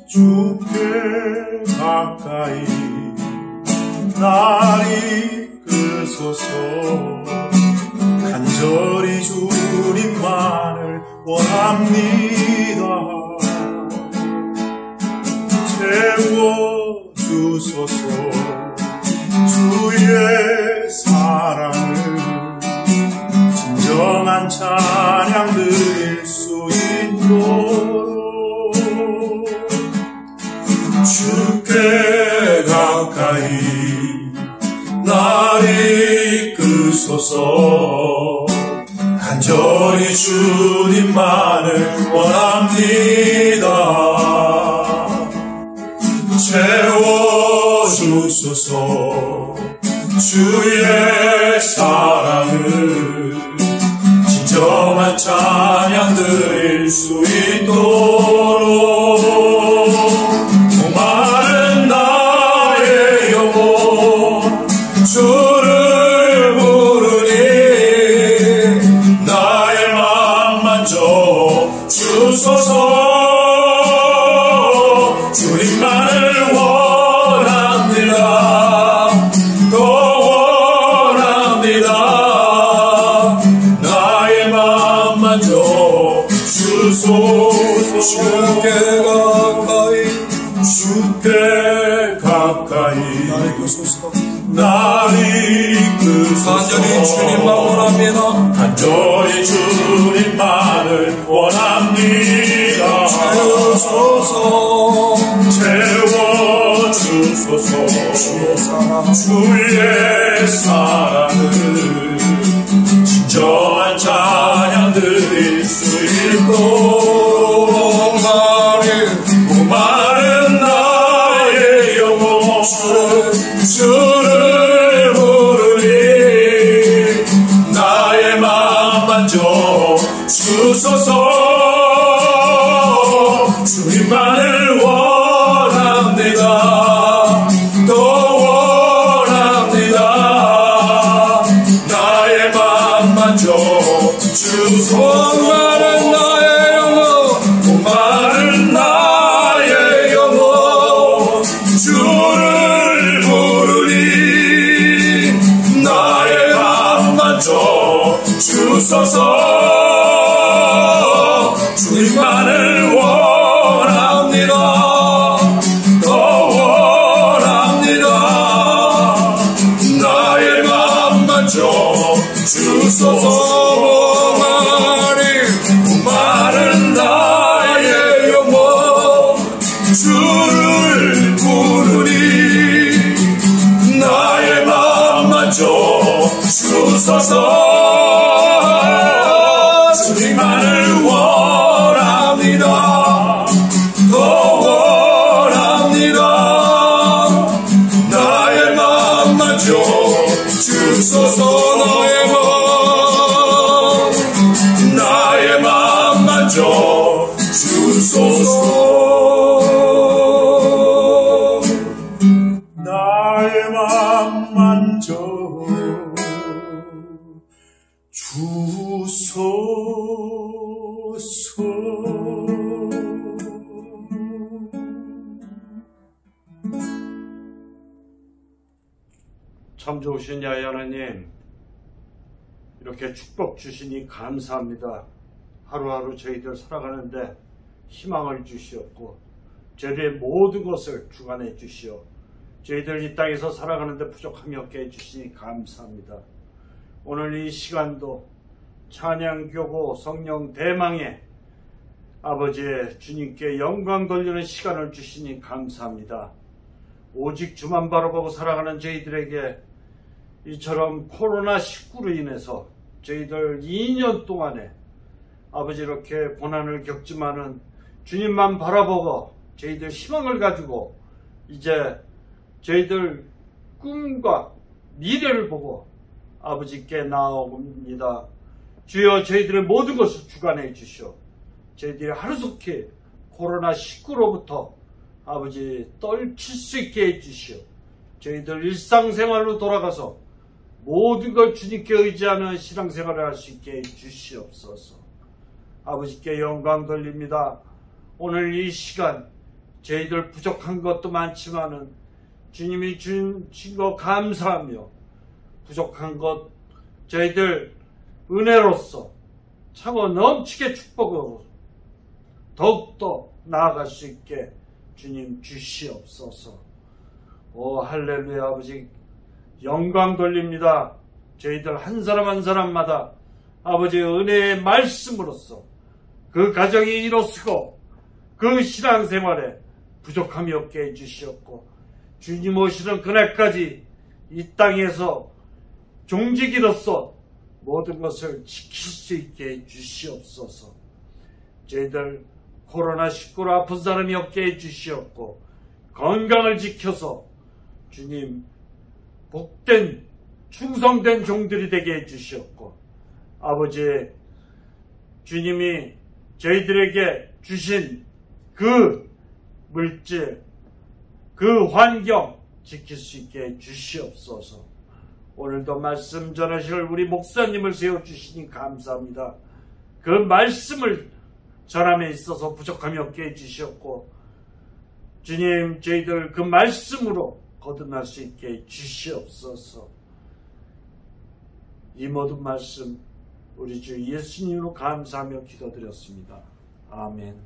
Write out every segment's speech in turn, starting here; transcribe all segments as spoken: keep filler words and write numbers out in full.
주께 가까이 날 이끄소서. 간절히 주님만을 원합니다. 채워주소서. 주의 사랑을 진정한 찬양 드릴 수 있도록 주께 가까이 날 이끄소서. 간절히 주님만을 원합니다. 채워주소서. 주의 사랑을 진정한 찬양 드릴 수 있도록 목마른 나의 영혼 주를 부르니 나의 맘 만져 주소서. 주님만을 원합니다. 더 원합니다. 나의 맘 만져 주소서. 주께 가까이 주께 가까이 날 이끄소서. 날 이끄소서. 간절히 주님만 원합니다. 간절히 주님만을 원합니다. 채워주소서. 채워주소서. 주의 사랑 주의 사랑을 진정한 찬양 드릴 수 있도록 목마른 나의 영혼 주를 부르니 나의 맘 만져 주소서. 주님만을 원합니다. 더 원합니다. 나의 맘 만져 주소서. 목마른 나의 영혼 목마른 나의 영혼 주를 부르니 나의 맘 만져 주소서. 주님만을 원합니다. 더 원합니다. 나의 맘 만져 주소서. 목마른 나의 영혼 주를 부르니 나의 맘 만져 주소서. 주님만을 원합니다. 더 원합니다. 나의 맘 만져 주소서. 나의 맘 나의 맘 만져 주소서. 나의 맘 만져 주소서. 참 좋으신 야훼 하나님, 이렇게 축복 주시니 감사합니다. 하루하루 저희들 살아가는데 희망을 주시었고 저희의 모든 것을 주관해 주시어 저희들 이 땅에서 살아가는데 부족함이 없게 해주시니 감사합니다. 오늘 이 시간도 찬양교고 성령 대망에 아버지의 주님께 영광 돌리는 시간을 주시니 감사합니다. 오직 주만 바라보고 살아가는 저희들에게 이처럼 코로나 십구로 인해서 저희들 이 년 동안에 아버지 이렇게 고난을 겪지만은 주님만 바라보고 저희들 희망을 가지고 이제 저희들 꿈과 미래를 보고 아버지께 나아옵니다. 주여 저희들의 모든 것을 주관해 주시오. 저희들이 하루속히 코로나 십구로부터 아버지 떨칠 수 있게 해주시오. 저희들 일상생활로 돌아가서 모든 걸 주님께 의지하는 신앙생활을 할 수 있게 해주시옵소서. 아버지께 영광 돌립니다. 오늘 이 시간 저희들 부족한 것도 많지만은 주님이 주신 것 감사하며 부족한 것 저희들 은혜로서 차고 넘치게 축복으로 더욱더 나아갈 수 있게 주님 주시옵소서. 오 할렐루야. 아버지 영광 돌립니다. 저희들 한 사람 한 사람마다 아버지의 은혜의 말씀으로써 그 가정이 이루어지고 그 신앙생활에 부족함이 없게 해주시옵고 주님 오시는 그날까지 이 땅에서 종지기로서 모든 것을 지킬 수 있게 해주시옵소서. 저희들 코로나십구로 아픈 사람이 없게 해주시옵고 건강을 지켜서 주님 복된 충성된 종들이 되게 해주시옵고 아버지 주님이 저희들에게 주신 그 물질 그 환경 지킬 수 있게 해주시옵소서. 오늘도 말씀 전하실 우리 목사님을 세워주시니 감사합니다. 그 말씀을 전함에 있어서 부족함이 없게 해주시옵고 주님 저희들 그 말씀으로 거듭날 수 있게 해주시옵소서. 이 모든 말씀 우리 주 예수님으로 감사하며 기도드렸습니다. 아멘.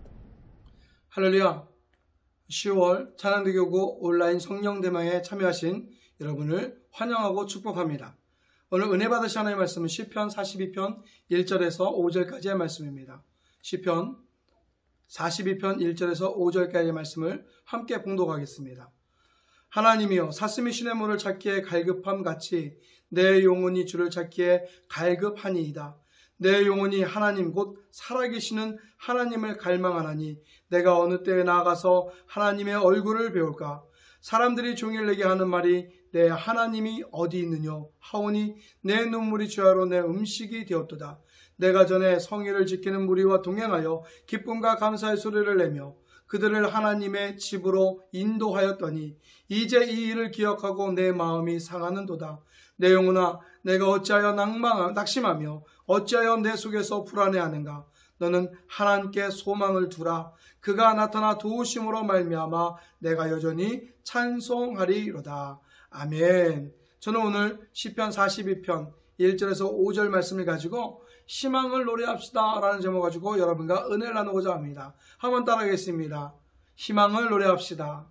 할렐루야. 시월 찬양대교구 온라인 성령대망에 참여하신 여러분을 환영하고 축복합니다. 오늘 은혜 받으신 하나님의 말씀은 시편 사십이 편 일 절에서 오 절까지의 말씀입니다. 시편 사십이 편 일 절에서 오 절까지의 말씀을 함께 봉독하겠습니다. 하나님이여 사슴이 시냇물을 찾기에 갈급함 같이 내 영혼이 주를 찾기에 갈급하니이다. 내 영혼이 하나님 곧 살아계시는 하나님을 갈망하나니 내가 어느 때에 나아가서 하나님의 얼굴을 배울까? 사람들이 종일 내게 하는 말이 내 하나님이 어디 있느냐 하오니 내 눈물이 주야로 내 음식이 되었도다. 내가 전에 성의를 지키는 무리와 동행하여 기쁨과 감사의 소리를 내며 그들을 하나님의 집으로 인도하였더니 이제 이 일을 기억하고 내 마음이 상하는도다. 내 영혼아 내가 어찌하여 낭망, 낙심하며 어찌하여 내 속에서 불안해하는가? 너는 하나님께 소망을 두라. 그가 나타나 도우심으로 말미암아 내가 여전히 찬송하리로다. 아멘. 저는 오늘 시편 사십이 편 일 절에서 오 절 말씀을 가지고 희망을 노래합시다 라는 제목을 가지고 여러분과 은혜를 나누고자 합니다. 한번 따라하겠습니다. 희망을 노래합시다.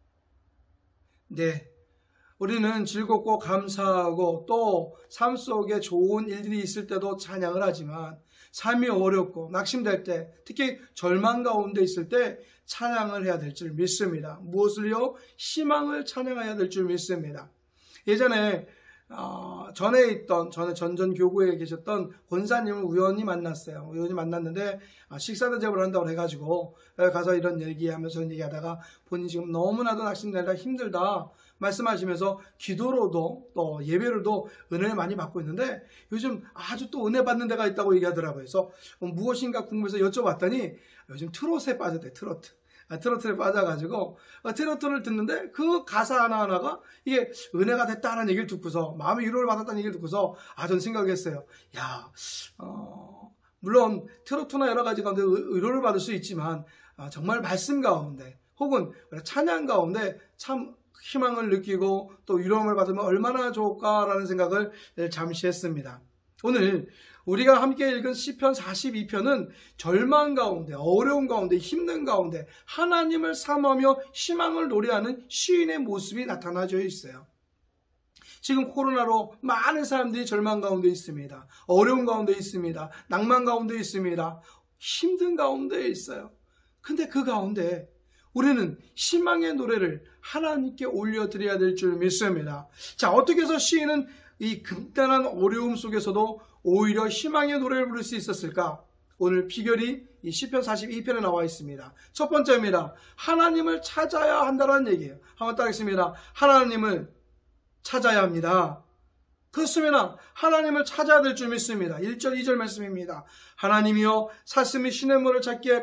네, 우리는 즐겁고 감사하고 또 삶 속에 좋은 일들이 있을 때도 찬양을 하지만 삶이 어렵고 낙심될 때 특히 절망 가운데 있을 때 찬양을 해야 될 줄 믿습니다. 무엇을요? 희망을 찬양해야 될 줄 믿습니다. 예전에 어, 전에 있던 전에 전전교구에 계셨던 권사님을 우연히 만났어요. 우연히 만났는데 아, 식사 대접을 한다고 해가지고 가서 이런 얘기하면서 얘기하다가 본인이 지금 너무나도 낙심되다 힘들다 말씀하시면서 기도로도 또 예배로도 은혜를 많이 받고 있는데 요즘 아주 또 은혜 받는 데가 있다고 얘기하더라고요. 그래서 무엇인가 궁금해서 여쭤봤더니 요즘 트롯에 빠졌대. 트로트. 트로트에 빠져가지고 트로트를 듣는데 그 가사 하나하나가 이게 은혜가 됐다는 얘기를 듣고서 마음의 위로를 받았다는 얘기를 듣고서 아 전 생각했어요. 야, 어, 물론 트로트나 여러 가지 가운데 위로를 받을 수 있지만 아, 정말 말씀 가운데 혹은 찬양 가운데 참 희망을 느끼고 또 위로를 받으면 얼마나 좋을까라는 생각을 잠시 했습니다. 오늘 우리가 함께 읽은 시편 사십이 편은 절망 가운데, 어려운 가운데, 힘든 가운데 하나님을 사모하며 희망을 노래하는 시인의 모습이 나타나져 있어요. 지금 코로나로 많은 사람들이 절망 가운데 있습니다. 어려운 가운데 있습니다. 낭만 가운데 있습니다. 힘든 가운데 있어요. 근데 그 가운데 우리는 희망의 노래를 하나님께 올려드려야 될 줄 믿습니다. 자, 어떻게 해서 시인은 이 극단한 어려움 속에서도 오히려 희망의 노래를 부를 수 있었을까? 오늘 비결이 이 시편 사십이 편에 나와 있습니다. 첫 번째입니다. 하나님을 찾아야 한다는 얘기예요. 한번 따르겠습니다. 하나님을 찾아야 합니다. 그렇습니다. 하나님을 찾아야 될 줄 믿습니다. 일 절, 이 절 말씀입니다. 하나님이여 사슴이 시냇물을 찾기에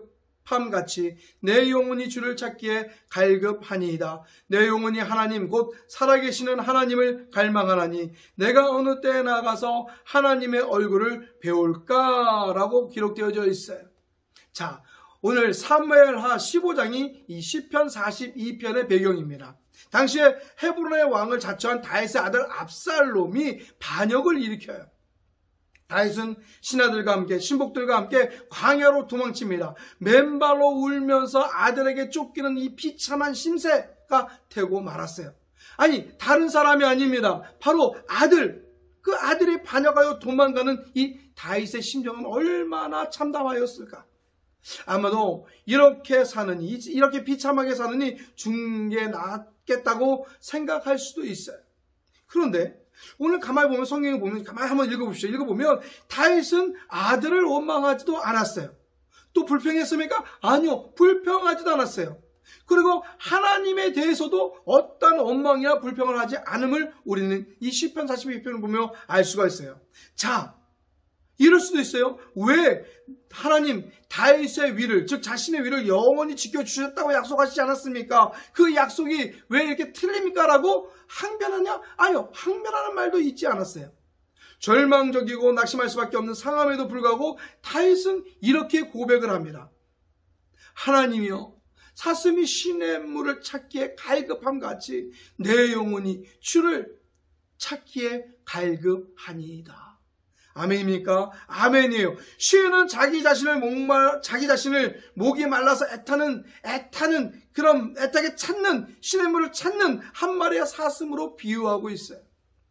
갈급함같이 내 영혼이 주를 찾기에 갈급하니이다. 내 영혼이 하나님 곧 살아계시는 하나님을 갈망하나니 내가 어느 때에 나가서 하나님의 얼굴을 배울까라고 기록되어져 있어요. 자, 오늘 사무엘하 십오 장이 이 시편 사십이 편의 배경입니다. 당시에 헤브론의 왕을 자처한 다윗의 아들 압살롬이 반역을 일으켜요. 다윗은 신하들과 함께 신복들과 함께 광야로 도망칩니다. 맨발로 울면서 아들에게 쫓기는 이 비참한 심세가 되고 말았어요. 아니, 다른 사람이 아닙니다. 바로 아들, 그 아들이 반역하여 도망가는 이 다윗의 심정은 얼마나 참담하였을까. 아마도 이렇게 사느니, 이렇게 비참하게 사느니 죽는 게 낫겠다고 생각할 수도 있어요. 그런데 오늘 가만히 보면, 성경에 보면 가만히 한번 읽어봅시다. 읽어보면 다윗은 아들을 원망하지도 않았어요. 또 불평했습니까? 아니요, 불평하지도 않았어요. 그리고 하나님에 대해서도 어떤 원망이나 불평을 하지 않음을 우리는 이 시편 사십이 편을 보며 알 수가 있어요. 자, 이럴 수도 있어요. 왜 하나님 다윗의 위를, 즉 자신의 위를 영원히 지켜주셨다고 약속하시지 않았습니까? 그 약속이 왜 이렇게 틀립니까? 라고 항변하냐? 아니요, 항변하는 말도 있지 않았어요. 절망적이고 낙심할 수밖에 없는 상황에도 불구하고 다윗은 이렇게 고백을 합니다. 하나님이여, 사슴이 시냇물을 찾기에 갈급함 같이 내 영혼이 주를 찾기에 갈급하니이다. 아멘입니까? 아멘이에요. 시인은 자기 자신을 목말, 자기 자신을 목이 말라서 애타는, 애타는, 그런 애타게 찾는, 시냇물을 찾는 한 마리의 사슴으로 비유하고 있어요.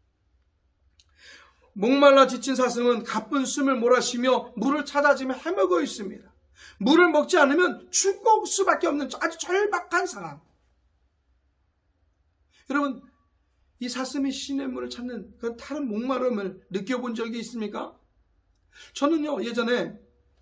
목말라 지친 사슴은 가쁜 숨을 몰아쉬며 물을 찾아지며 헤매고 있습니다. 물을 먹지 않으면 죽을 수밖에 없는 아주 절박한 상황. 여러분, 이 사슴이 시냇물을 찾는 그런 다른 목마름을 느껴본 적이 있습니까? 저는요, 예전에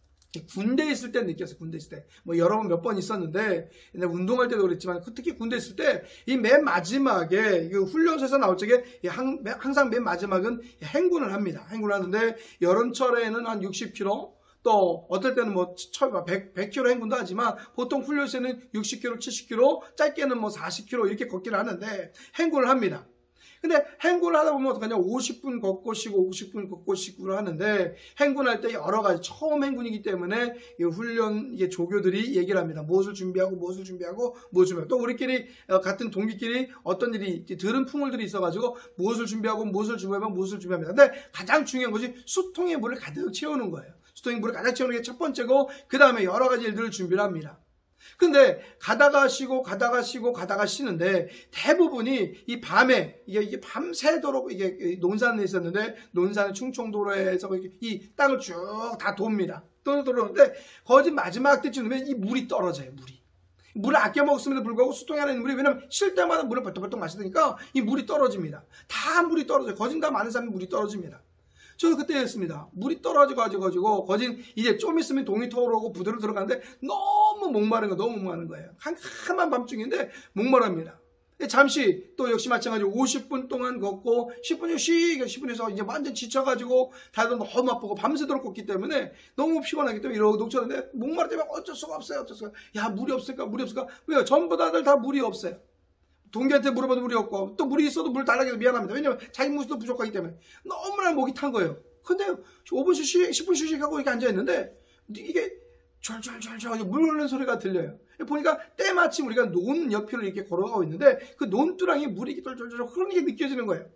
군대에 있을 때 느꼈어요. 군대에 있을 때. 뭐 여러 번 몇 번 있었는데, 운동할 때도 그랬지만, 특히 군대에 있을 때, 이 맨 마지막에, 이 훈련소에서 나올 적에, 항상 맨 마지막은 행군을 합니다. 행군을 하는데, 여름철에는 한 육십 킬로미터, 또 어떨 때는 뭐 백, 백 킬로미터 행군도 하지만 보통 훈련소에는 육십 킬로미터, 칠십 킬로미터, 짧게는 뭐 사십 킬로미터 이렇게 걷기를 하는데 행군을 합니다. 근데 행군을 하다 보면 어떡하냐, 오십 분 걷고 쉬고 오십 분 걷고 쉬고를 하는데, 행군할 때 여러 가지, 처음 행군이기 때문에 이 훈련 이게 조교들이 얘기를 합니다. 무엇을 준비하고 무엇을 준비하고 무엇을 준비하고, 또 우리끼리 같은 동기끼리 어떤 일이 들은 풍물들이 있어가지고 무엇을 준비하고 무엇을 준비하면 무엇을 준비합니다. 근데 가장 중요한 것이 수통에 물을 가득 채우는 거예요. 수통에 물을 가득 채우는 게 첫 번째고, 그 다음에 여러 가지 일들을 준비를 합니다. 근데 가다가 쉬고 가다가 쉬고 가다가 쉬는데, 대부분이 이 밤에 이게, 이게 밤새도록 이게 논산에 있었는데, 논산 충청도로에서 이 땅을 쭉 다 돕니다. 돌아오는데 거짓 마지막 때쯤 되면 이 물이 떨어져요. 물이 물을 아껴 먹었음에도 불구하고 수통에 하나 있는 물이, 왜냐면 쉴 때마다 물을 벌떡벌떡 마시니까 이 물이 떨어집니다. 다 물이 떨어져요. 거진 다 많은 사람이 물이 떨어집니다. 저도 그때였습니다. 물이 떨어져가지고, 거진 이제 좀 있으면 동이 터오르고 부두로 들어가는데 너무 목마른 거, 너무 목마른 거예요. 캄캄한 밤중인데 목마릅니다. 잠시 또 역시 마찬가지로 오십 분 동안 걷고 십 분이 쉬, 십 분에서 이제 완전 지쳐가지고 다들 너무 아프고 밤새도록 걷기 때문에 너무 피곤하기 때문에 이러고 녹초는데 목마르 때문에 어쩔 수가 없어요. 어쩔 수가. 야, 물이 없을까? 물이 없을까? 왜요? 전부 다들 다 물이 없어요. 동기한테 물어봐도 물이 없고, 또 물이 있어도 물 달라고 해서 미안합니다. 왜냐면 자기 물도 부족하기 때문에 너무나 목이 탄 거예요. 근데 오 분씩 쉬, 십 분 휴식하고 이렇게 앉아있는데 이게 절절절절 물 흐르는 소리가 들려요. 보니까 때마침 우리가 논 옆으로 이렇게 걸어가고 있는데 그 논두랑에 물이 이렇게 절절절 흐르는 게 느껴지는 거예요.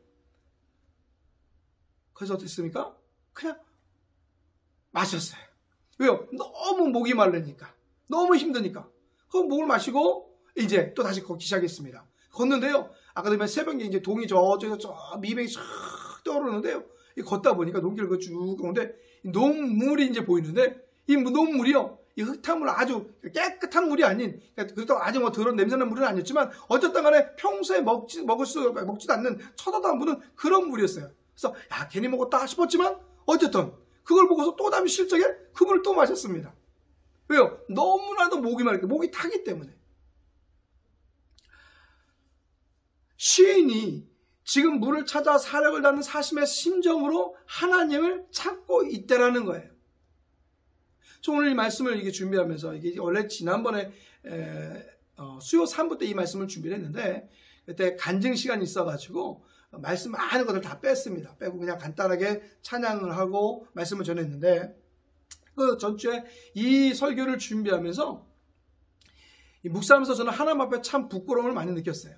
그래서 어땠습니까? 그냥 마셨어요. 왜요? 너무 목이 마르니까, 너무 힘드니까. 그럼 목을 마시고 이제 또 다시 걷기 시작했습니다. 걷는데요, 아까도 말한 새벽에 이제 동이 저쪽에서 저 미백이 싹 떠오르는데요, 걷다 보니까 논길을 쭉 가는데 논물이 이제 보이는데, 이 논물이요, 이 흙탕물, 아주 깨끗한 물이 아닌, 그렇다고 아주 뭐 더러운 냄새나는 물은 아니었지만 어쨌든 간에 평소에 먹지, 먹을 수, 먹지도 않는 쳐다도 안 보는 그런 물이었어요. 그래서 야, 괜히 먹었다 싶었지만 어쨌든 그걸 보고서 또 다음에 실적에 그 물을 또 마셨습니다. 왜요? 너무나도 목이 마르게, 목이 타기 때문에. 시인이 지금 물을 찾아 사력을 다하는 사심의 심정으로 하나님을 찾고 있다라는 거예요. 저 오늘 이 말씀을 이게 준비하면서, 이게 원래 지난번에 에, 어, 수요 삼 부 때 이 말씀을 준비를 했는데, 그때 간증 시간이 있어가지고 말씀 많은 것들 다 뺐습니다. 빼고 그냥 간단하게 찬양을 하고 말씀을 전했는데, 그 전주에 이 설교를 준비하면서 이 묵상하면서 저는 하나님 앞에 참 부끄러움을 많이 느꼈어요.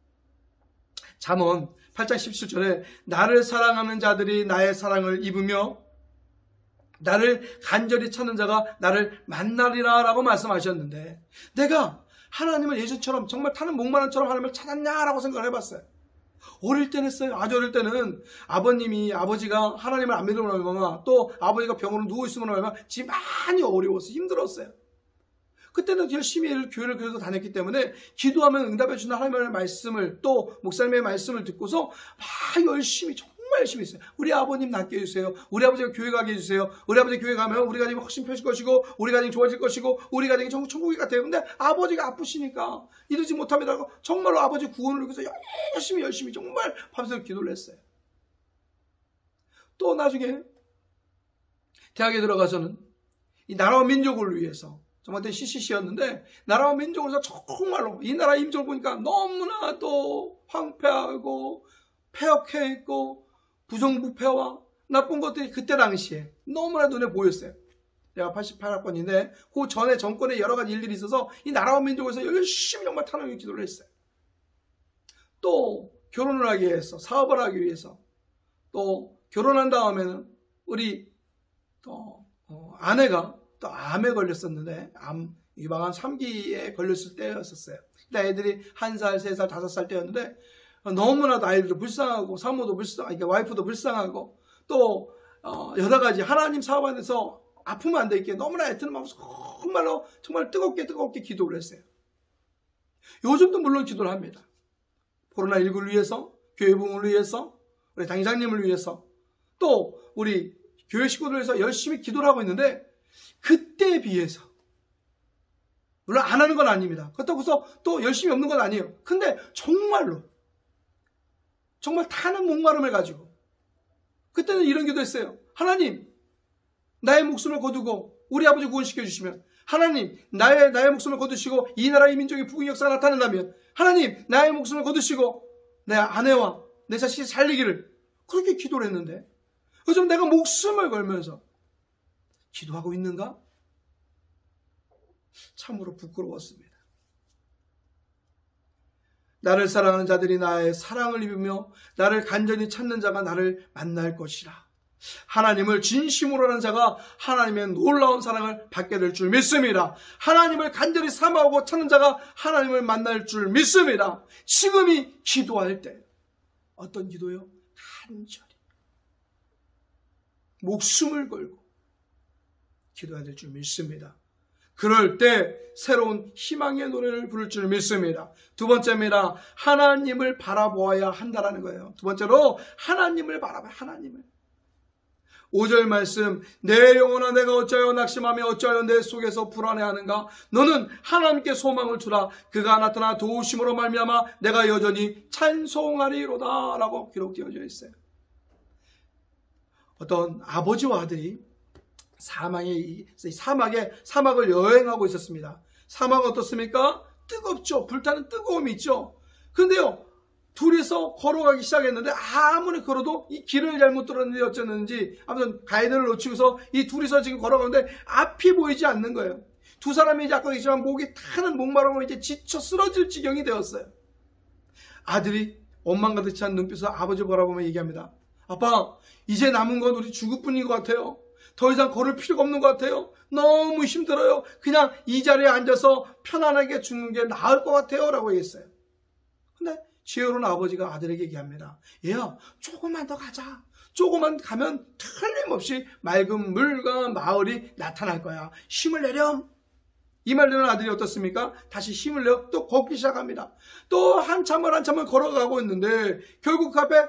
잠언 팔 장 십칠 절에 나를 사랑하는 자들이 나의 사랑을 입으며 나를 간절히 찾는 자가 나를 만나리라 라고 말씀하셨는데, 내가 하나님을 예전처럼 정말 타는 목마름처럼 하나님을 찾았냐라고 생각을 해봤어요. 어릴 때는 했어요. 아주 어릴 때는 아버님이 아버지가 하나님을 안 믿으면 얼마나, 또 아버지가 병으로 누워있으면 얼마나 집이 많이 어려웠어요. 힘들었어요. 그때는 열심히 교회를 그래도 다녔기 때문에 기도하면 응답해 주는 하나님의 말씀을, 또 목사님의 말씀을 듣고서 막 열심히, 정말 열심히 했어요. 우리 아버님 낫게 해주세요. 우리 아버지가 교회 가게 해주세요. 우리 아버지 교회 가면 우리 가정이 훨씬 펴질 것이고 우리 가정이 좋아질 것이고 우리 가정이 천국, 천국이 같아요. 근데 아버지가 아프시니까 이러지 못합니다. 정말로 아버지 구원을 위해서 열심히 열심히 정말 밤새도록 기도를 했어요. 또 나중에 대학에 들어가서는 이 나라와 민족을 위해서, 정말 그때 씨씨씨였는데 나라와 민족을 위해서 정말로 이 나라 임종을 보니까 너무나도 황폐하고 폐역해 있고 부정부패와 나쁜 것들이 그때 당시에 너무나 눈에 보였어요. 내가 팔십팔 학번인데 그 전에 정권에 여러 가지 일들이 있어서 이 나라와 민족에서 열심히 정말 탄원의 기도를 했어요. 또 결혼을 하기 위해서, 사업을 하기 위해서, 또 결혼한 다음에는 우리 또 어, 아내가 또 암에 걸렸었는데, 암 유방암 삼 기에 걸렸을 때였었어요. 그때 애들이 한 살, 세 살, 다섯 살 때였는데 너무나도 아이들도 불쌍하고 사모도 불쌍하고 그러니까 와이프도 불쌍하고 또 어, 여러 가지 하나님 사업 안에서 아프면 안 되게 너무나 애쓰는 마음으로 정말로 정말 뜨겁게 뜨겁게 기도를 했어요. 요즘도 물론 기도를 합니다. 코로나십구를 위해서, 교회 부흥을 위해서, 우리 당장님을 위해서, 또 우리 교회 식구들을 위해서 열심히 기도를 하고 있는데, 그때에 비해서 물론 안 하는 건 아닙니다. 그렇다고 해서 또 열심히 없는 건 아니에요. 근데 정말로 정말 타는 목마름을 가지고 그때는 이런 기도했어요. 하나님, 나의 목숨을 거두고 우리 아버지 구원시켜 주시면, 하나님, 나의 나의 목숨을 거두시고 이 나라 이 민족의 부흥 역사가 나타난다면, 하나님, 나의 목숨을 거두시고 내 아내와 내 자식이 살리기를, 그렇게 기도를 했는데 요즘 내가 목숨을 걸면서 기도하고 있는가? 참으로 부끄러웠습니다. 나를 사랑하는 자들이 나의 사랑을 입으며 나를 간절히 찾는 자가 나를 만날 것이라. 하나님을 진심으로 하는 자가 하나님의 놀라운 사랑을 받게 될 줄 믿습니다. 하나님을 간절히 사모하고 찾는 자가 하나님을 만날 줄 믿습니다. 지금이 기도할 때, 어떤 기도요? 간절히 목숨을 걸고 기도해야 될 줄 믿습니다. 그럴 때 새로운 희망의 노래를 부를 줄 믿습니다. 두 번째입니다. 하나님을 바라보아야 한다라는 거예요. 두 번째로 하나님을 바라봐야, 하나님을. 오 절 말씀, 내 영혼아 내가 어찌하여 낙심하며 어찌하여 내 속에서 불안해하는가? 너는 하나님께 소망을 주라. 그가 나타나 도우심으로 말미암아 내가 여전히 찬송하리로다 라고 기록되어져 있어요. 어떤 아버지와 아들이 사망의, 사막에, 사막을 여행하고 있었습니다. 사막은 어떻습니까? 뜨겁죠. 불타는 뜨거움이 있죠. 근데요, 둘이서 걸어가기 시작했는데 아무리 걸어도 이 길을 잘못 들었는지 어쩌는지 아무튼 가이드를 놓치고서 이 둘이서 지금 걸어가는데 앞이 보이지 않는 거예요. 두 사람이 이제 아까 얘기했지만 목이 타는 목마름으로 이제 지쳐 쓰러질 지경이 되었어요. 아들이 원망 가득 찬 눈빛으로 아버지 바라보며 얘기합니다. 아빠, 이제 남은 건 우리 죽을 뿐인 것 같아요. 더 이상 걸을 필요가 없는 것 같아요. 너무 힘들어요. 그냥 이 자리에 앉아서 편안하게 죽는 게 나을 것 같아요 라고 얘기했어요. 근데 지혜로운 아버지가 아들에게 얘기합니다. 얘야, 조금만 더 가자. 조금만 가면 틀림없이 맑은 물과 마을이 나타날 거야. 힘을 내렴. 이 말 들은 아들이 어떻습니까? 다시 힘을 내어 또 걷기 시작합니다. 또 한참을 한참을 걸어가고 있는데 결국 그 앞에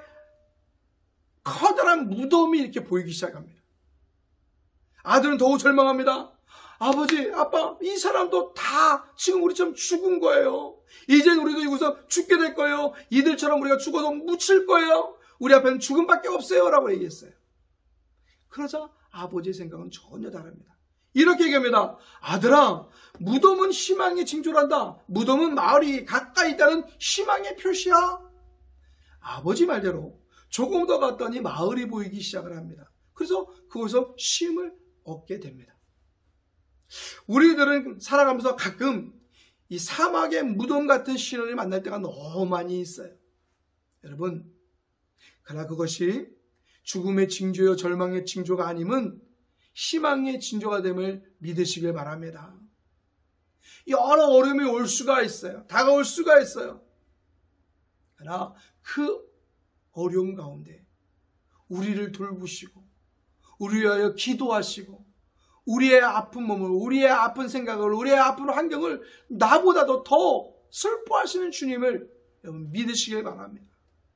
커다란 무덤이 이렇게 보이기 시작합니다. 아들은 더욱 절망합니다. 아버지, 아빠, 이 사람도 다 지금 우리처럼 죽은 거예요. 이젠 우리도 여기서 죽게 될 거예요. 이들처럼 우리가 죽어서 묻힐 거예요. 우리 앞에는 죽음밖에 없어요 라고 얘기했어요. 그러자 아버지의 생각은 전혀 다릅니다. 이렇게 얘기합니다. 아들아, 무덤은 희망의 징조란다. 무덤은 마을이 가까이 있다는 희망의 표시야. 아버지 말대로 조금 더 갔더니 마을이 보이기 시작을 합니다. 그래서 그곳에서 쉼을 얻게 됩니다. 우리들은 살아가면서 가끔 이 사막의 무덤 같은 시련을 만날 때가 너무 많이 있어요. 여러분, 그러나 그것이 죽음의 징조요 절망의 징조가 아님은 희망의 징조가 됨을 믿으시길 바랍니다. 여러 어려움이 올 수가 있어요. 다가올 수가 있어요. 그러나 그 어려움 가운데 우리를 돌보시고 우리 위하여 기도하시고 우리의 아픈 몸을, 우리의 아픈 생각을, 우리의 아픈 환경을 나보다도 더 슬퍼하시는 주님을 여러분 믿으시길 바랍니다.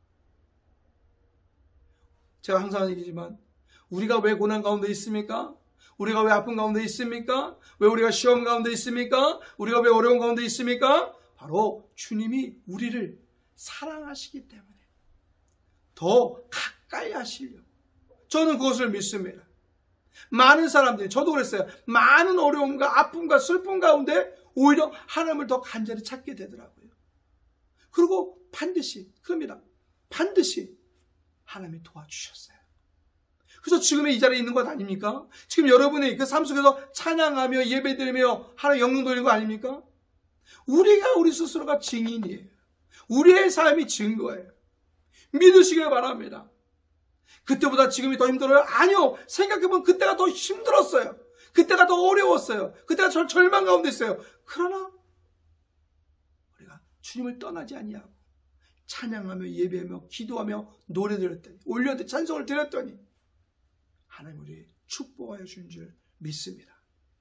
제가 항상 하는 얘기지만 우리가 왜 고난 가운데 있습니까? 우리가 왜 아픈 가운데 있습니까? 왜 우리가 시험 가운데 있습니까? 우리가 왜 어려운 가운데 있습니까? 바로 주님이 우리를 사랑하시기 때문에 더 가까이 하시려고. 저는 그것을 믿습니다. 많은 사람들이, 저도 그랬어요. 많은 어려움과 아픔과 슬픔 가운데 오히려 하나님을 더 간절히 찾게 되더라고요. 그리고 반드시, 그럽니다. 반드시 하나님이 도와주셨어요. 그래서 지금의 이 자리에 있는 것 아닙니까? 지금 여러분이 그 삶 속에서 찬양하며 예배드리며 하나님 영광 돌리는 거 아닙니까? 우리가 우리 스스로가 증인이에요. 우리의 삶이 증거예요. 믿으시길 바랍니다. 그때보다 지금이 더 힘들어요? 아니요. 생각해보면 그때가 더 힘들었어요. 그때가 더 어려웠어요. 그때가 절, 절망 가운데 있어요. 그러나 우리가 주님을 떠나지 아니하고 찬양하며 예배하며 기도하며 노래 드렸더니, 올려드렸더니, 찬송을 드렸더니 하나님 우리 축복하여 주신 줄 믿습니다.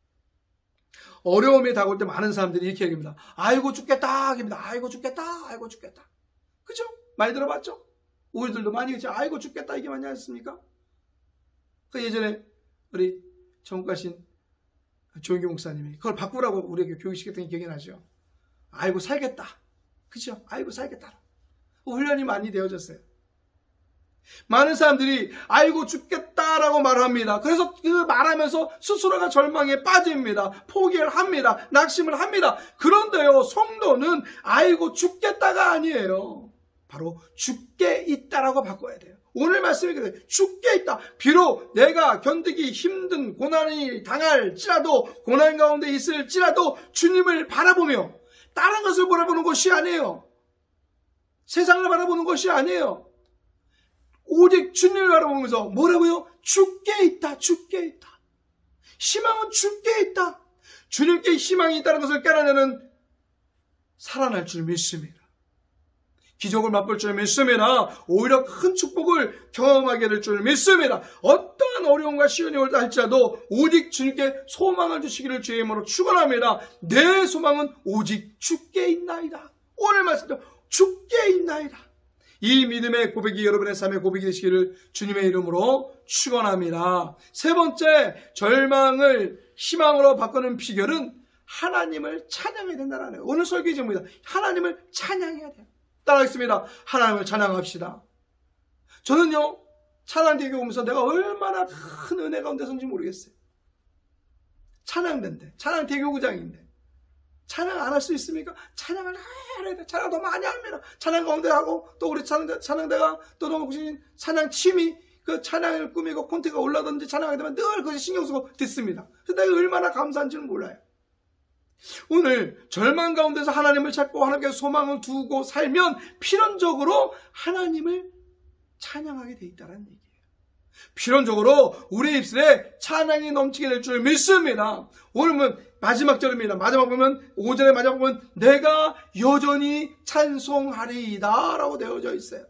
어려움이 다가올 때 많은 사람들이 이렇게 얘기합니다. 아이고 죽겠다 합니다. 아이고 죽겠다. 아이고 죽겠다. 그죠? 많이 들어봤죠? 우리들도 많이 그죠? 아이고 죽겠다 이게 많이 하셨습니까? 그 예전에 우리 전국 가신 조영규 목사님이 그걸 바꾸라고 우리에게 교육시켰던 게 기억이 나죠? 아이고 살겠다. 그죠? 아이고 살겠다. 훈련이 많이 되어졌어요. 많은 사람들이 아이고 죽겠다라고 말합니다. 그래서 그 말하면서 스스로가 절망에 빠집니다. 포기를 합니다. 낙심을 합니다. 그런데요, 성도는 아이고 죽겠다가 아니에요. 바로 죽게 있다라고 바꿔야 돼요. 오늘 말씀이 그래요. 죽게 있다. 비록 내가 견디기 힘든 고난이 당할지라도, 고난 가운데 있을지라도 주님을 바라보며 다른 것을 바라보는 것이 아니에요. 세상을 바라보는 것이 아니에요. 오직 주님을 바라보면서 뭐라고요? 죽게 있다. 죽게 있다. 희망은 죽게 있다. 주님께 희망이 있다는 것을 깨달으면 살아날 줄 믿습니다. 기적을 맛볼 줄 믿습니다. 오히려 큰 축복을 경험하게 될 줄 믿습니다. 어떠한 어려움과 시련이 올다 할지라도 오직 주님께 소망을 주시기를 주의 이름으로 축원합니다. 내 소망은 오직 주께 있나이다. 오늘 말씀도 주께 있나이다. 이 믿음의 고백이 여러분의 삶의 고백이 되시기를 주님의 이름으로 축원합니다. 세 번째, 절망을 희망으로 바꾸는 비결은 하나님을 찬양해야 된다는 거예요. 오늘 설교 제목입니다. 하나님을 찬양해야 돼요. 따라하겠습니다. 하나님을 찬양합시다. 저는요, 찬양대교 오면서 내가 얼마나 큰 은혜 가운데 선지 모르겠어요. 찬양대인데, 찬양대교구장인데 찬양 안 할 수 있습니까? 찬양을 해야 돼. 찬양 더 많이 합니다. 찬양 가운데 하고, 또 우리 찬양대, 찬양대가 또 너무 구신 찬양 팀이 그 찬양을 꾸미고 콘텐츠가 올라든지 찬양하게 되면 늘 그것이 신경 쓰고 듣습니다. 그래서 내가 얼마나 감사한지는 몰라요. 오늘 절망 가운데서 하나님을 찾고 하나님께 소망을 두고 살면 필연적으로 하나님을 찬양하게 돼 있다는 얘기예요. 필연적으로 우리의 입술에 찬양이 넘치게 될 줄 믿습니다. 오늘은 마지막 절입니다. 마지막 보면 오 절의 마지막 보면 내가 여전히 찬송하리이다 라고 되어져 있어요.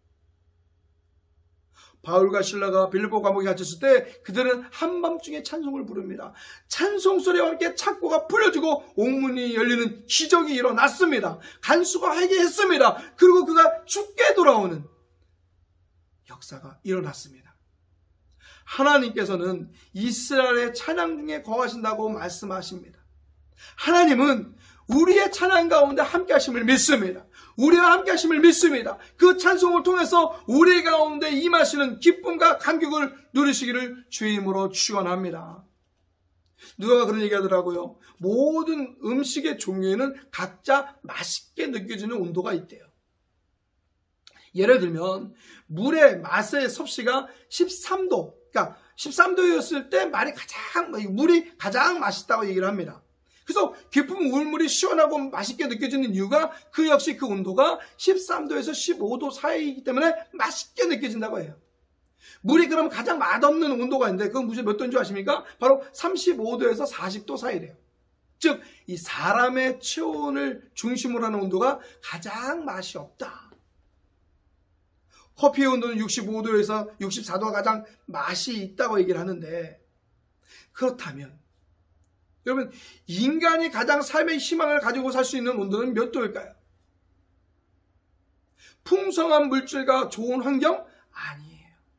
바울과 실라가 빌립보 감옥에 갇혔을 때 그들은 한밤중에 찬송을 부릅니다. 찬송 소리와 함께 창고가 풀어지고 옥문이 열리는 기적이 일어났습니다. 간수가 회개했습니다. 그리고 그가 죽게 돌아오는 역사가 일어났습니다. 하나님께서는 이스라엘의 찬양 중에 거하신다고 말씀하십니다. 하나님은 우리의 찬양 가운데 함께 하심을 믿습니다. 우리와 함께 하심을 믿습니다. 그 찬송을 통해서 우리 가운데 임하시는 기쁨과 감격을 누리시기를 주의 이름으로 축원합니다. 누가 그런 얘기 하더라고요. 모든 음식의 종류에는 각자 맛있게 느껴지는 온도가 있대요. 예를 들면 물의 맛의 섭씨가 십삼 도, 그러니까 십삼 도였을 때 말이 가장, 물이 가장 맛있다고 얘기를 합니다. 그래서 깊은 울물이 시원하고 맛있게 느껴지는 이유가 그 역시 그 온도가 십삼 도에서 십오 도 사이이기 때문에 맛있게 느껴진다고 해요. 물이 그러면 가장 맛없는 온도가 있는데 그건 무슨 몇 도인 줄 아십니까? 바로 삼십오 도에서 사십 도 사이래요. 즉 이 사람의 체온을 중심으로 하는 온도가 가장 맛이 없다. 커피의 온도는 육십오 도에서 육십사 도가 가장 맛이 있다고 얘기를 하는데, 그렇다면 여러분, 인간이 가장 삶의 희망을 가지고 살 수 있는 온도는 몇 도일까요? 풍성한 물질과 좋은 환경? 아니에요.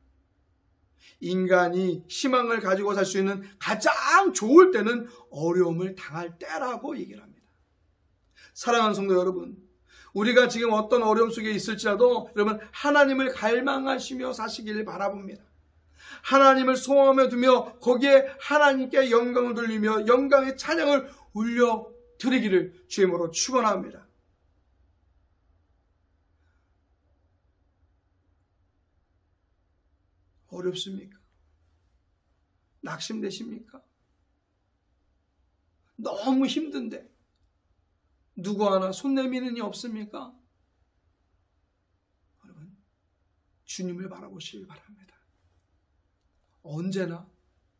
인간이 희망을 가지고 살 수 있는 가장 좋을 때는 어려움을 당할 때라고 얘기를 합니다. 사랑하는 성도 여러분, 우리가 지금 어떤 어려움 속에 있을지라도 여러분 하나님을 갈망하시며 사시기를 바라봅니다. 하나님을 소원하며 두며 거기에 하나님께 영광을 돌리며 영광의 찬양을 올려드리기를 주의 이름으로 축원합니다. 어렵습니까? 낙심되십니까? 너무 힘든데 누구 하나 손 내미는 이 없습니까? 여러분, 주님을 바라보시기 바랍니다. 언제나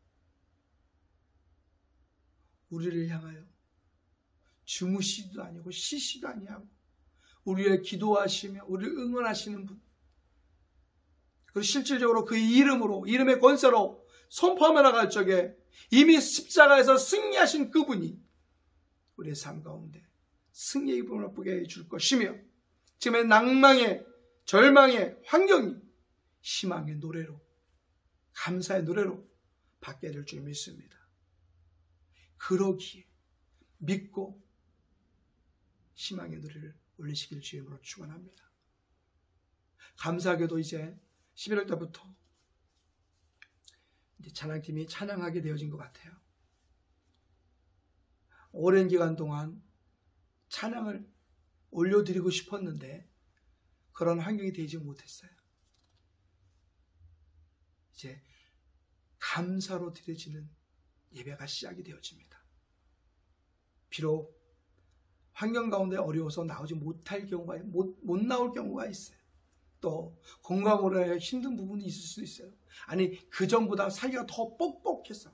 우리를 향하여 주무시지도 아니고 쉬시도 아니하고 우리를 기도하시며 우리를 응원하시는 분, 그리고 실질적으로 그 이름으로, 이름의 권세로 선포하며 나갈 적에 이미 십자가에서 승리하신 그분이 우리의 삶 가운데 승리의 기쁨을 보게 해줄 것이며, 지금의 낭망의 절망의 환경이 희망의 노래로, 감사의 노래로 바뀌게 될 줄 믿습니다. 그러기에 믿고 희망의 노래를 올리시길 주의 이름으로 축원합니다. 감사하게도 이제 십일월 달부터 이제 찬양팀이 찬양하게 되어진 것 같아요. 오랜 기간 동안 찬양을 올려드리고 싶었는데 그런 환경이 되지 못했어요. 이제 감사로 드려지는 예배가 시작이 되어집니다. 비록 환경 가운데 어려워서 나오지 못할 경우가, 못, 못 나올 경우가 있어요. 또 건강으로 인해 힘든 부분이 있을 수도 있어요. 아니, 그 전보다 살기가 더 뻑뻑해서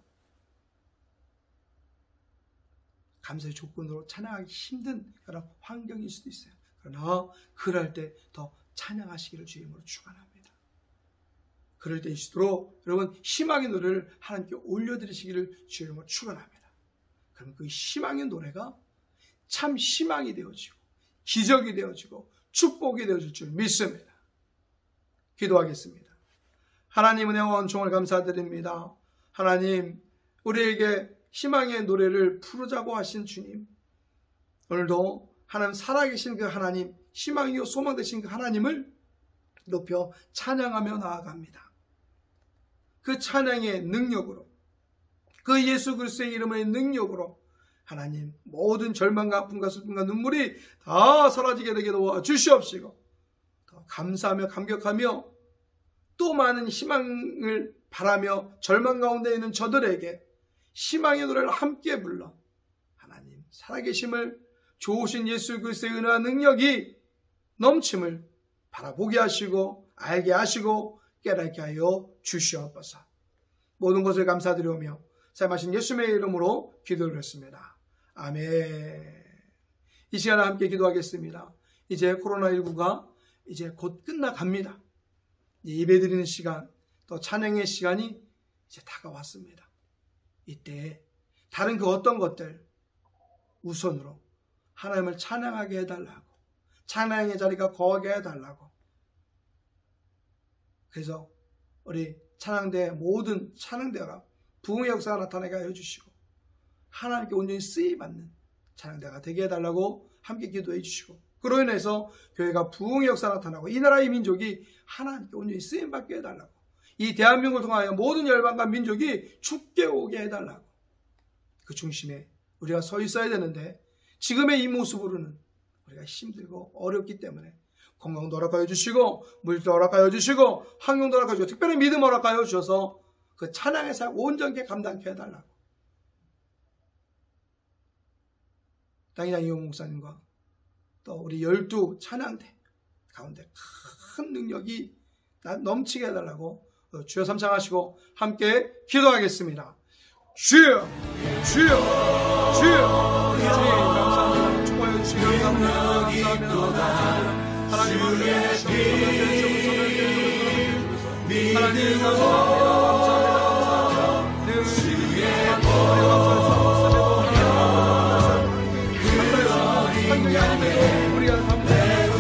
감사의 조건으로 찬양하기 힘든 그런 환경일 수도 있어요. 그러나 그럴 때 더 찬양하시기를 주의 이름으로 축원합니다. 그럴 때일수록 여러분 희망의 노래를 하나님께 올려드리시기를 주의 이름으로 축원합니다. 그럼 그 희망의 노래가 참 희망이 되어지고 기적이 되어지고 축복이 되어질 줄 믿습니다. 기도하겠습니다. 하나님 은혜 원총을 감사드립니다. 하나님, 우리에게 희망의 노래를 부르자고 하신 주님, 오늘도 하나님 살아계신 그 하나님, 희망이요 소망 되신 그 하나님을 높여 찬양하며 나아갑니다. 그 찬양의 능력으로, 그 예수 그리스도의 이름의 능력으로 하나님 모든 절망과 아픔과 슬픔과 눈물이 다 사라지게 되게 도와주시옵시고, 더 감사하며 감격하며 또 많은 희망을 바라며 절망 가운데 있는 저들에게 희망의 노래를 함께 불러 하나님 살아계심을, 좋으신 예수 그리스도의 은혜와 능력이 넘침을 바라보게 하시고 알게 하시고 깨닫게 하여 주시옵소서. 모든 것을 감사드리오며 사랑하신 예수님의 이름으로 기도드렸습니다. 아멘. 이 시간에 함께 기도하겠습니다. 이제 코로나십구가 이제 곧 끝나갑니다. 예배드리는 시간, 또 찬양의 시간이 이제 다가왔습니다. 이때 다른 그 어떤 것들 우선으로 하나님을 찬양하게 해달라고, 찬양의 자리가 거하게 해달라고, 그래서 우리 찬양대 모든 찬양대가 부흥의 역사가 나타나게 하여 주시고 하나님께 온전히 쓰임받는 찬양대가 되게 해달라고 함께 기도해 주시고, 그로 인해서 교회가 부흥의 역사가 나타나고 이 나라의 민족이 하나님께 온전히 쓰임받게 해달라고, 이 대한민국을 통하여 모든 열방과 민족이 죽게 오게 해달라고, 그 중심에 우리가 서 있어야 되는데 지금의 이 모습으로는 우리가 힘들고 어렵기 때문에 건강도 허락하여 주시고 물도 허락하여 주시고 환경도 허락하여 주시고 특별히 믿음 허락하여 주셔서 그 찬양의 사역 온전히 감당케 해달라고. 당장 이용 목사님과 또 우리 열두 찬양대 가운데 큰 능력이 넘치게 해달라고 주여 삼창하시고 함께 기도하겠습니다. 주여, 주여, 주여, 주님 감사합니다. 축복해 주시기 감사합니다. 감사합니다. 감사합니다. 하나님 은혜 주시옵소서. 하나님 감사합니다. 감사합니다. 감사합니다. 늘 주님께 감사합니다. 한국이 아니면 우리가 감사해요.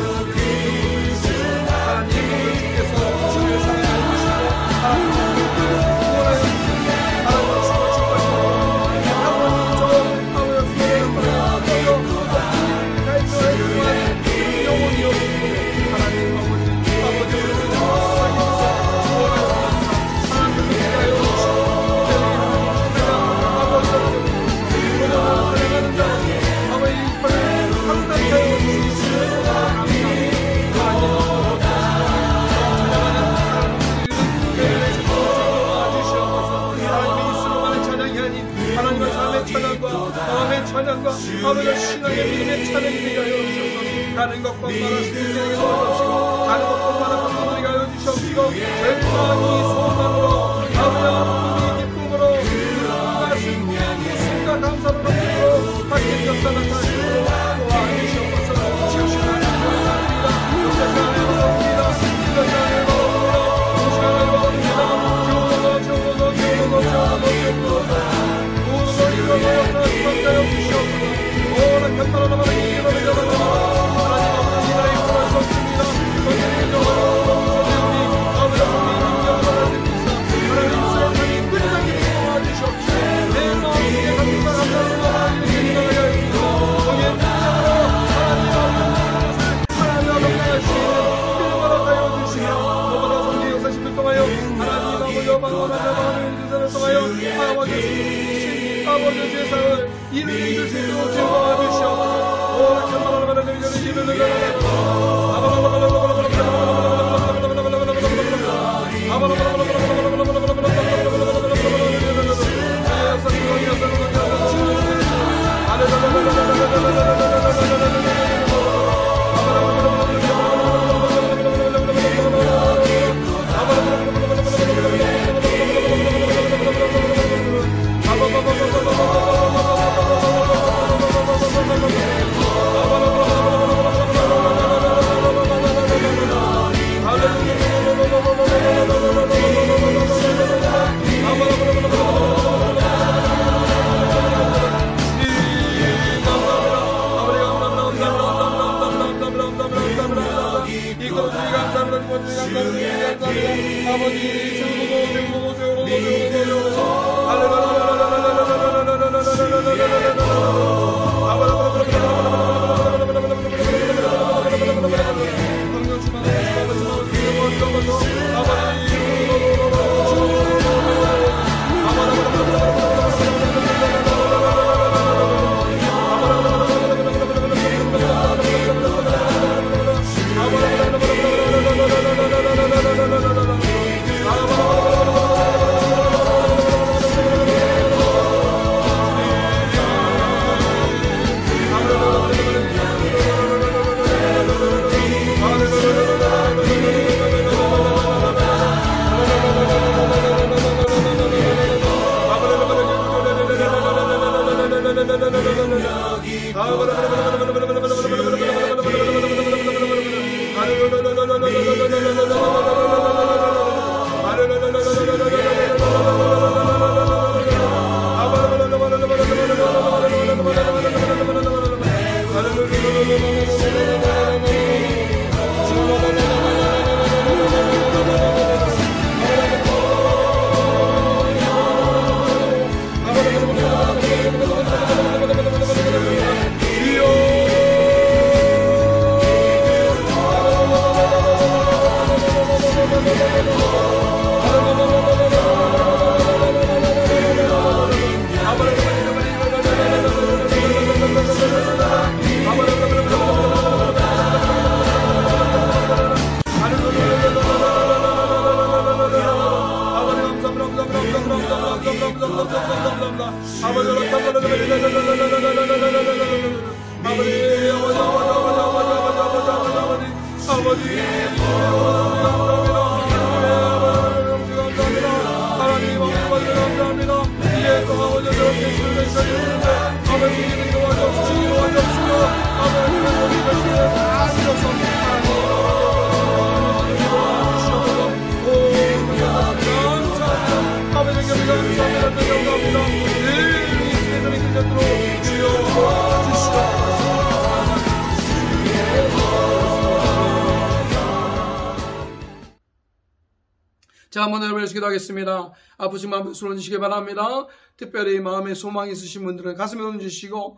하나님 주께서 주를 사랑해 주시고 하나님 구원하여 주시고 하나님 주가 주가시고 아버지 저 아버지 주여 갈도해 주만 영원히 없으시고 하나님 아버지 아버지 우리를 사랑해주셔서 구원하여 주시고 하나님 위하여 주시고 제가 아버지 구원하여 사랑하는 자 아버지 항상 하여 주시고 하나님의 삶의 찬양과 마음의 찬양과 아버지의 신앙의 믿음의 찬양이 되게 하여 주시옵소서. 가는 것과 말할 수 있게 하여 주시옵시고 가는 것과 말할 수 있게 하여 주시옵시고 절망이 소망으로 아버지의 기쁨으로 하신 예수님과 감사로 넘기고 바뀐 역사 나타나시고 도와주시옵소서. 지으신 하나님 감사합니다. 역사의 하나님 감사합니다. 이것이 하나님 감사합니다. 동시에 하나님 감사합니다. 지워서 지워서 지워서 지워서 지워서 아버지 세상을 이를 이길 수 있도록 도와주시옵소서. 오 참말하라 이를 이를 아버지 감사합니다. 하나님 아버지 감사합니다. 이제 또 아버지 저렇게 술을 사주는데 아버지 이기는 도와주시기 도와주시고 아버지 우리 것을 다 주셔서 아버지 감사합니다. 감사합니다. 늘 예수님의 그전으로 주여 주시옵소서. 자, 한번 여러분 기도하겠습니다. 아프신 마음 술을 주시기 바랍니다. 특별히 마음에 소망이 있으신 분들은 가슴에 손 주시고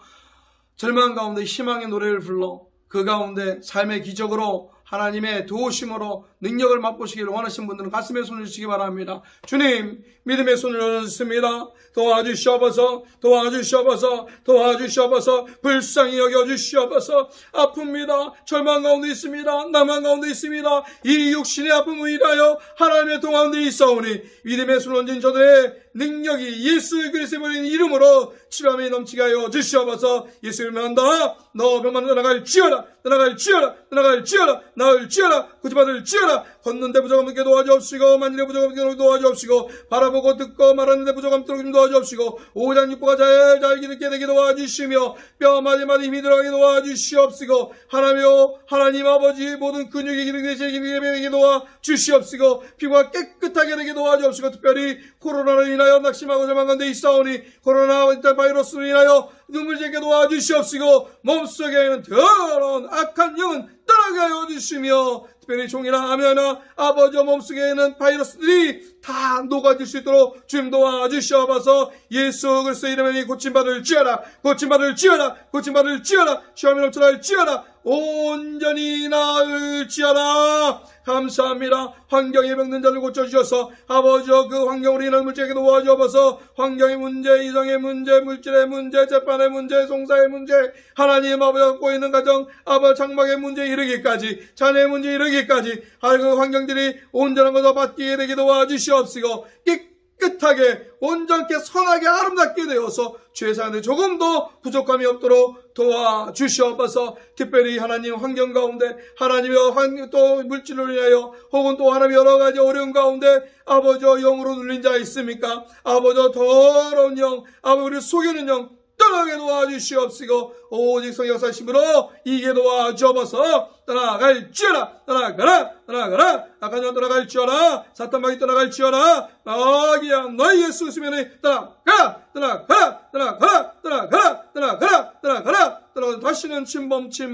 절망 가운데 희망의 노래를 불러 그 가운데 삶의 기적으로 하나님의 도우심으로 능력을 맛보시기를 원하시는 분들은 가슴에 손을 주시기 바랍니다. 주님, 믿음의 손을 얹습니다. 도와주시옵소서, 도와주시옵소서, 도와주시옵소서, 불쌍히 여겨주시옵소서. 아픕니다. 절망 가운데 있습니다. 난망 가운데 있습니다. 이 육신의 아픔을 인하여 하나님의 동 가운데 있사오니 믿음의 손을 얹은 저들의 능력이 예수 그리스도의 이름으로 치료함이 넘치게 하여 주시옵소서. 예수를 만다 너 병만 떠나갈지어다, 떠나갈지어다, 떠나갈지어다, 나을지어다, 구주받을지어다. 걷는데 부족함께 도와주옵시고 만일에 부족함께 도와주옵시고 바라보고 듣고 말하는데 부족함 들어오게 도와주옵시고 오장육부가 잘 잘게 듣게 되게 도와주시며 뼈 마디마디 힘이 들어가게 도와주시옵시고 하나며 하나님 아버지 모든 근육이 기능되게 되게 도와주시옵시고 피부가 깨끗하게 되게 도와주옵시고 특별히 코로나로 인하여 낙심하고 절망 가운데 있사오니 코로나 바이러스로 인하여 눈물 짓게 도와주시옵시고 몸속에 있는 더러운 악한 영은 떠나게 하여 주시며 특별히 종이나 암이나 아버지 몸속에 있는 바이러스들이 다 녹아질 수 있도록 주님 도와주시옵소서. 예수 그리스도 이름에 고침받을지어다, 고침받을지어다, 고침받을지어다, 시험이 넘쳐날지어다, 온전히 나을지어다. 감사합니다. 환경에 병든 자를 고쳐주셔서 아버지여 그 환경으로 인한 물질에게 도와주옵소서. 환경의 문제, 이성의 문제, 물질의 문제, 재판의 문제, 송사의 문제, 하나님 아버지가 갖고 있는 가정, 아버지 장막의 문제에 이르기까지, 자녀의 문제에 이르기까지 그 환경들이 온전한 것을 받게 되게 도와주시옵시고 깨끗하게 온전케 선하게 아름답게 되어서 죄사하는데 조금도 부족함이 없도록 도와주시옵소서. 특별히 하나님 환경 가운데 하나님의 또 물질을 위하여 혹은 또 하나님 여러 가지 어려운 가운데 아버지와 영으로 눌린 자 있습니까? 아버지와 더러운 영, 아버지 우리 속이는 영 떠나게 도와주시옵시고 오직 성령 역사심으로 이게 도와주옵소서. 떠나갈지어다, 떠나가라, 떠나가라, 악한 영 떠나갈지어다, 사탄마귀 떠나갈지어다, 마귀야 너희 예수 그리스도의 떠나가라, 떠나가라, 떠나가라, 떠나가라, 떠나가라, 떠나가라, 떠나가라, 다시는 침범치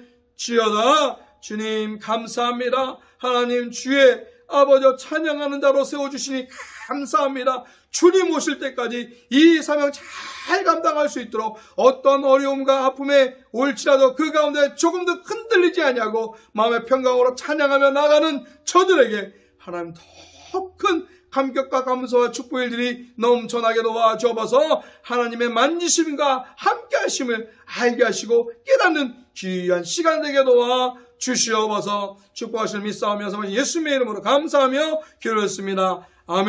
말지어다. 주님 감사합니다. 하나님 주의 아버지 찬양하는 자로 세워주시니 감사합니다. 주님 오실 때까지 이 사명 잘 감당할 수 있도록 어떤 어려움과 아픔에 올지라도 그 가운데 조금도 흔들리지 않냐고 마음의 평강으로 찬양하며 나가는 저들에게 하나님 더 큰 감격과 감사와 축복의 일들이 넘쳐나게 도와주옵소서. 하나님의 만지심과 함께 하심을 알게 하시고 깨닫는 귀한 시간 되게 도와 주시옵소서. 축복하시는 믿사오면서 예수님의 이름으로 감사하며 기도했습니다.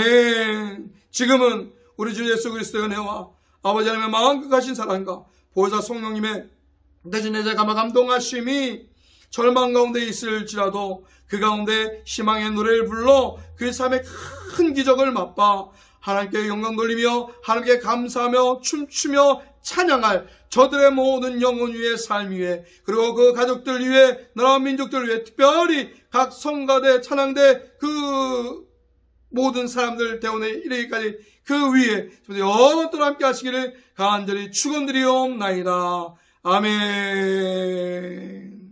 아멘. 지금은 우리 주 예수 그리스도의 은혜와 아버지 하나님의 마음 극하신 사랑과 보혜사 성령님의 대신 내 자가 감동하심이 절망 가운데 있을지라도 그 가운데 희망의 노래를 불러 그 삶의 큰 기적을 맛봐 하나님께 영광 돌리며 하나님께 감사하며 춤추며 찬양할 저들의 모든 영혼 위에 삶 위에 그리고 그 가족들 위에 나라 민족들 위에 특별히 각 성가대 찬양대 그 모든 사람들 대원에 이르기까지 그 위에 영원토록 함께 하시기를 간절히 축원드리옵나이다. 아멘.